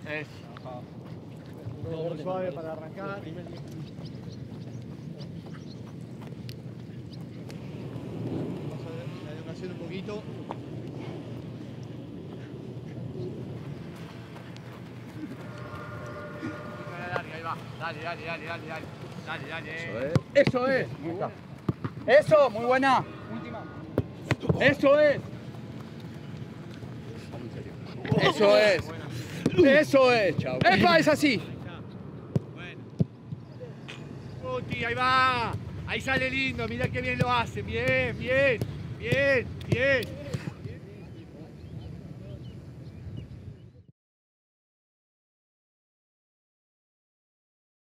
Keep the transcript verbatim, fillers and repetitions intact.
Es. Todo muy suave para arrancar. Vamos a la elongación un poquito. Ahí va. Dale, dale, dale, dale, dale. Dale, dale. Eso es. Eso es. Muy buena. Eso, muy buena. Última. Eso es. Eso es. Eso es, chao. ¡Epa! Es así. Bueno. Guti, ahí va. Ahí sale lindo. Mirá qué bien lo hace. Bien, bien, bien, bien.